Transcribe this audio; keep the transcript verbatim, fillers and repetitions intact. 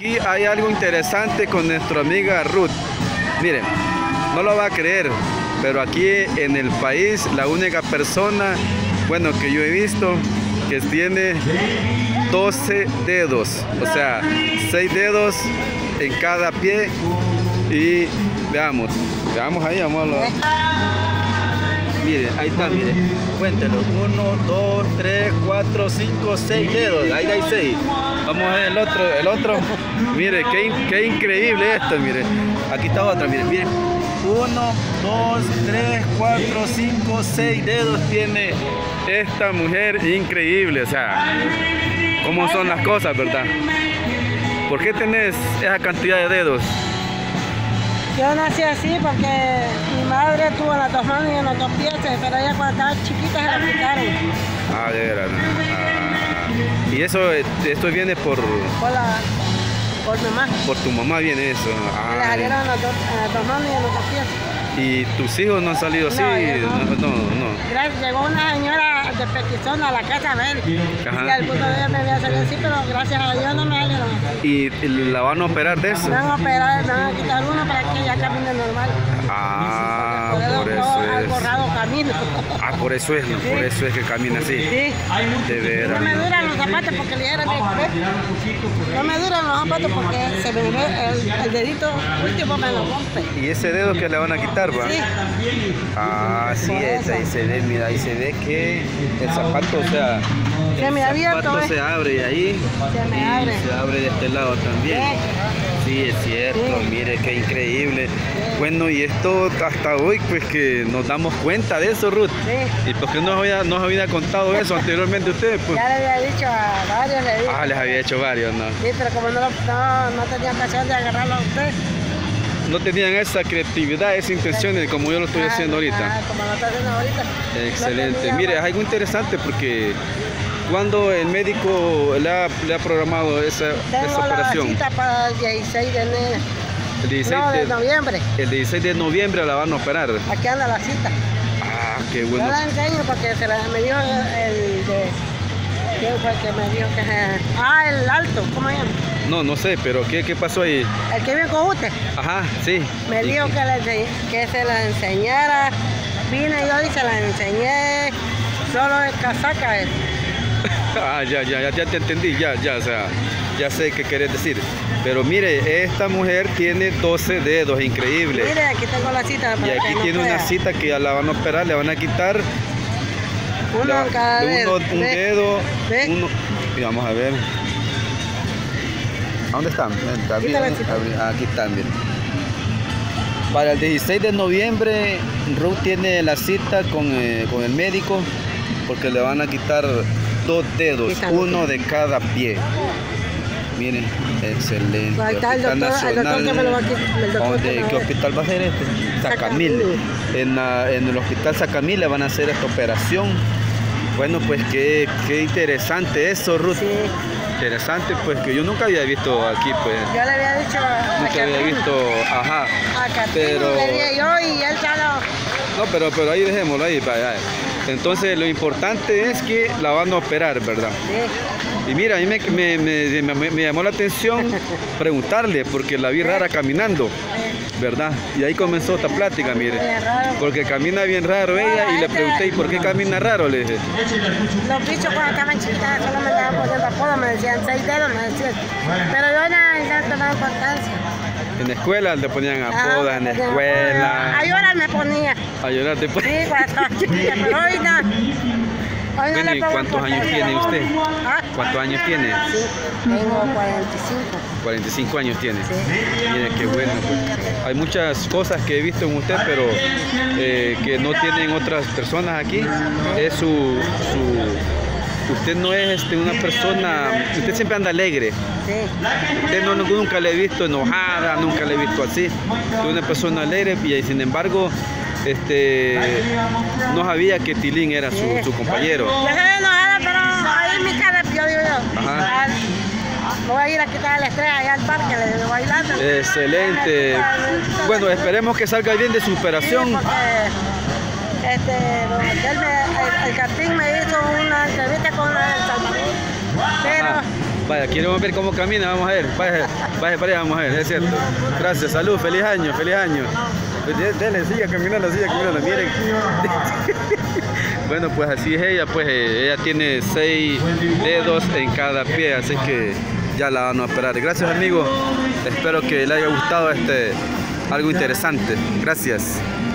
Aquí hay algo interesante con nuestra amiga Ruth. Miren, no lo va a creer, pero aquí en el país la única persona, bueno, que yo he visto que tiene doce dedos, o sea, seis dedos en cada pie. Y veamos, veamos ahí, vamos a lo... Miren, ahí está, miren, cuéntelo, uno, dos, tres, cuatro, cinco, seis dedos, ahí hay seis. Vamos a ver el otro, el otro, mire, qué, qué increíble esto, miren, aquí está otra, miren, miren, uno, dos, tres, cuatro, cinco, seis dedos tiene esta mujer, increíble, o sea, cómo son las cosas, ¿verdad? ¿Por qué tenés esa cantidad de dedos? Yo nací así porque mi madre tuvo las dos manos y en los dos pies, pero ella cuando estaba chiquita se la quitaron. Ah, de veras. Ah, y eso, esto viene por... Por la... por mamá. Por tu mamá viene eso. Ah, le salieron en las dos, dos manos y en los dos pies. ¿Y tus hijos no han salido así? No, no, no. no. Gracias, llegó una señora de petición a la casa a ver. Ajá. Y al punto de ella me había salido así, pero gracias a Dios no me salieron así. ¿Y la van a operar de eso? Me van a operar, me van a quitar uno para que ella camine normal. Ah, por, por eso es. Al borrado camino. Ah, por eso es, ¿no? Sí. Por eso es que camina así. Sí. De veras. No me duran los zapatos porque le dieron el... No me duran los zapatos porque se me ve el, el dedito último me lo rompe. ¿Y ese dedo que le van a quitar, va? Sí. Ah, sí, es, ahí se ve, mira, ahí se ve que el zapato, o sea, se me el zapato abierto, se abre ahí se me y abre. se abre de este lado también. Sí, sí es cierto, sí. Mire qué increíble. Sí. Bueno, y esto hasta hoy, pues que nos damos cuenta de eso, Ruth. Sí. ¿Y por qué nos había, nos había contado eso anteriormente ustedes? Pues? Ya le había dicho a varios, le dije. Ah, les había hecho varios, ¿no? Sí, pero como no, no, no tenía ocasión de agarrarlo a usted. No tenían esa creatividad, esa intención, como yo lo estoy haciendo ahorita. Ah, como lo estoy haciendo ahorita. Excelente. No Mire, es algo interesante porque cuando el médico le ha, le ha programado esa, Tengo esa operación. La cita para el dieciséis de enero. El dieciséis no, de, de noviembre. El dieciséis de noviembre la van a operar. Aquí anda la cita. Ah, qué bueno. Yo la enseño porque se la, me dijo el de... ¿Quién fue el que me dijo que se... Ah, el alto, ¿cómo se llama? No, no sé, pero ¿qué, qué pasó ahí? El que viene con usted. Ajá, sí. Me dijo que, le, que se la enseñara. Vine yo y se la enseñé. Solo de casaca él. Ah, ya, ya, ya, ya te entendí, ya, ya, o sea, ya sé qué querés decir. Pero mire, esta mujer tiene doce dedos, increíble. Mire, aquí tengo la cita. Y aquí tiene no una cita que ya la van a operar, le van a quitar uno la, en cada dedo. Uno, un ¿Ve? dedo, ¿Ve? uno, y vamos a ver. ¿A dónde están? Aquí están, miren. Para el dieciséis de noviembre, Ruth tiene la cita con, eh, con el médico porque le van a quitar dos dedos, uno de cada pie. Miren, excelente. Hospital doctor, Nacional. El doctor que me lo va a quitar. ¿De qué hospital va a ser este? Sacamile. En, la, en el hospital Sacamile van a hacer esta operación. Bueno, pues qué, qué interesante eso, Ruth. Sí. Interesante, pues que yo nunca había visto aquí, pues. Yo le había dicho a Nunca a había visto, ajá. A Catín, pero... le dije yo y él solo... No, pero, pero ahí dejémoslo ahí, vaya. Entonces lo importante es que la van a operar, ¿verdad? Sí. Y mira, a mí me, me, me, me, me llamó la atención preguntarle, porque la vi rara caminando, ¿verdad? Y ahí comenzó esta plática, mire. Porque camina bien raro ella y le pregunté, ¿y por qué camina raro? Le dije. Los bichos cuando estaban chiquitas solo me daban poniendo apodo, me decían seis dedos, me decían. Pero yo no, no tomaba importancia. En la escuela te ponían apodos, ah, en la escuela. A llorar me ponía. A llorar te ponía. Sí, cuando estaba chiquita, pero hoy no. Hoy no bueno, ¿y cuántos años tiene usted? ¿Ah? ¿Cuántos años tiene? Sí, tengo cuarenta y cinco. cuarenta y cinco años tiene. Sí. Mire qué bueno. Pues. Hay muchas cosas que he visto en usted, pero eh, que no tienen otras personas aquí. Es su... su usted no es este, una persona, usted siempre anda alegre. Sí. Usted no, nunca le he visto enojada, nunca le he visto así. Es una persona alegre y sin embargo este, no sabía que Tilín era su, su compañero. Yo soy enojada, pero ahí en mi cara, yo digo yo. Ajá. Voy a ir a quitar la estrella allá al parque, le digo bailando. Excelente. Bueno, esperemos que salga bien de su operación. Sí, porque, este, él me, el, el Catín me hizo una entrevista con el Salvador, pero Vaya, queremos ver cómo camina, vamos a ver. Vaya, vaya para allá, vamos a ver, es cierto. Gracias, salud, feliz año, feliz año. Dele, siga caminando, siga caminando, miren. Bueno, pues así es ella, pues ella tiene seis dedos en cada pie, así que ya la van a operar. Gracias, amigos. Espero que le haya gustado este algo interesante. Gracias.